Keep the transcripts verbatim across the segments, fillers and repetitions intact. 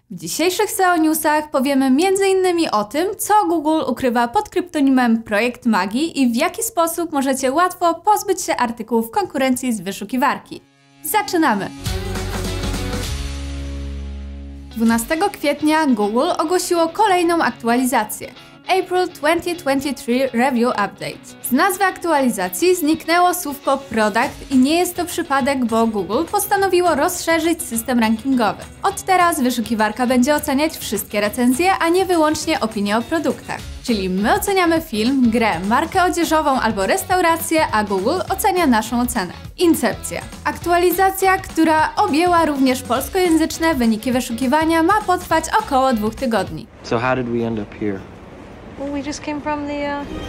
W dzisiejszych S E O Newsach powiemy między innymi o tym, co Google ukrywa pod kryptonimem Projekt Magii i w jaki sposób możecie łatwo pozbyć się artykułów konkurencji z wyszukiwarki. Zaczynamy! dwunastego kwietnia Google ogłosiło kolejną aktualizację. April dwa tysiące dwudziesty trzeci Review Update. Z nazwy aktualizacji zniknęło słówko Product i nie jest to przypadek, bo Google postanowiło rozszerzyć system rankingowy. Od teraz wyszukiwarka będzie oceniać wszystkie recenzje, a nie wyłącznie opinie o produktach. Czyli my oceniamy film, grę, markę odzieżową albo restaurację, a Google ocenia naszą ocenę. Incepcja. Aktualizacja, która objęła również polskojęzyczne wyniki wyszukiwania, ma potrwać około dwóch tygodni. So how did we end up here? Well, we just came from the, uh...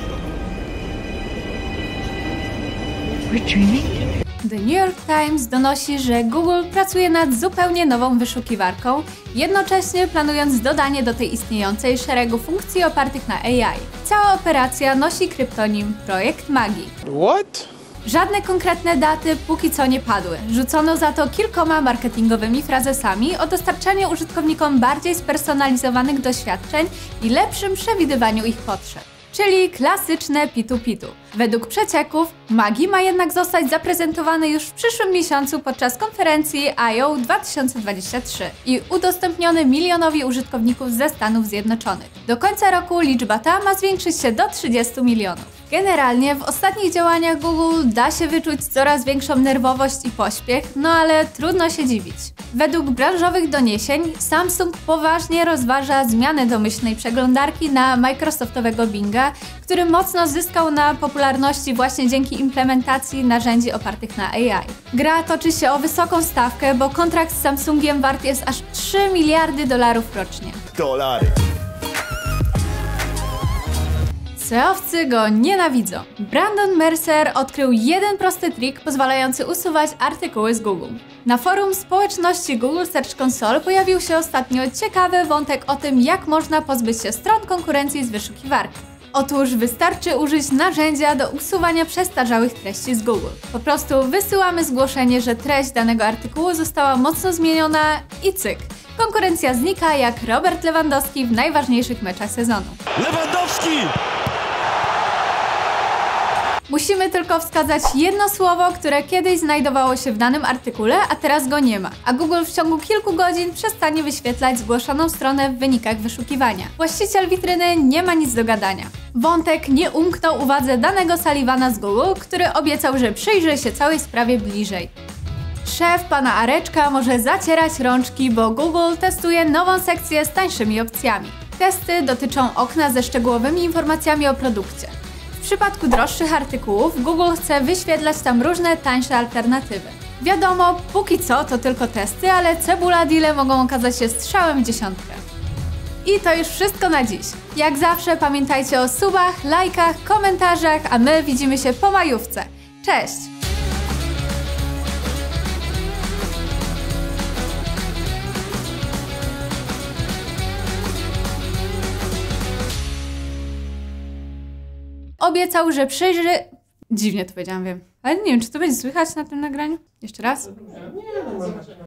We're dreaming? The New York Times donosi, że Google pracuje nad zupełnie nową wyszukiwarką, jednocześnie planując dodanie do tej istniejącej szeregu funkcji opartych na A I. Cała operacja nosi kryptonim Projekt Magii. What? Żadne konkretne daty póki co nie padły. Rzucono za to kilkoma marketingowymi frazesami o dostarczaniu użytkownikom bardziej spersonalizowanych doświadczeń i lepszym przewidywaniu ich potrzeb. Czyli klasyczne pitu-pitu. Według przecieków Magii ma jednak zostać zaprezentowany już w przyszłym miesiącu podczas konferencji I O dwa tysiące dwudziesty trzeci i udostępniony milionowi użytkowników ze Stanów Zjednoczonych. Do końca roku liczba ta ma zwiększyć się do trzydziestu milionów. Generalnie w ostatnich działaniach Google da się wyczuć coraz większą nerwowość i pośpiech, no ale trudno się dziwić. Według branżowych doniesień Samsung poważnie rozważa zmianę domyślnej przeglądarki na Microsoftowego Binga, który mocno zyskał na popularności właśnie dzięki implementacji narzędzi opartych na A I. Gra toczy się o wysoką stawkę, bo kontrakt z Samsungiem wart jest aż trzy miliardy dolarów rocznie. Dolary. S E Owcy go nienawidzą. Brandon Mercer odkrył jeden prosty trik pozwalający usuwać artykuły z Google. Na forum społeczności Google Search Console pojawił się ostatnio ciekawy wątek o tym, jak można pozbyć się stron konkurencji z wyszukiwarki. Otóż wystarczy użyć narzędzia do usuwania przestarzałych treści z Google. Po prostu wysyłamy zgłoszenie, że treść danego artykułu została mocno zmieniona i cyk. Konkurencja znika jak Robert Lewandowski w najważniejszych meczach sezonu. Lewandowski! Musimy tylko wskazać jedno słowo, które kiedyś znajdowało się w danym artykule, a teraz go nie ma. A Google w ciągu kilku godzin przestanie wyświetlać zgłoszoną stronę w wynikach wyszukiwania. Właściciel witryny nie ma nic do gadania. Wątek nie umknął uwadze danego Sullivana z Google, który obiecał, że przyjrzy się całej sprawie bliżej. Szef pana Areczka może zacierać rączki, bo Google testuje nową sekcję z tańszymi opcjami. Testy dotyczą okna ze szczegółowymi informacjami o produkcie. W przypadku droższych artykułów Google chce wyświetlać tam różne tańsze alternatywy. Wiadomo, póki co to tylko testy, ale cebula deale mogą okazać się strzałem w dziesiątkę. I to już wszystko na dziś. Jak zawsze pamiętajcie o subach, lajkach, komentarzach, a my widzimy się po majówce. Cześć! Obiecał, że przyjrzy... Dziwnie to powiedziałam, wiem. Ale nie wiem, czy to będzie słychać na tym nagraniu? Jeszcze raz?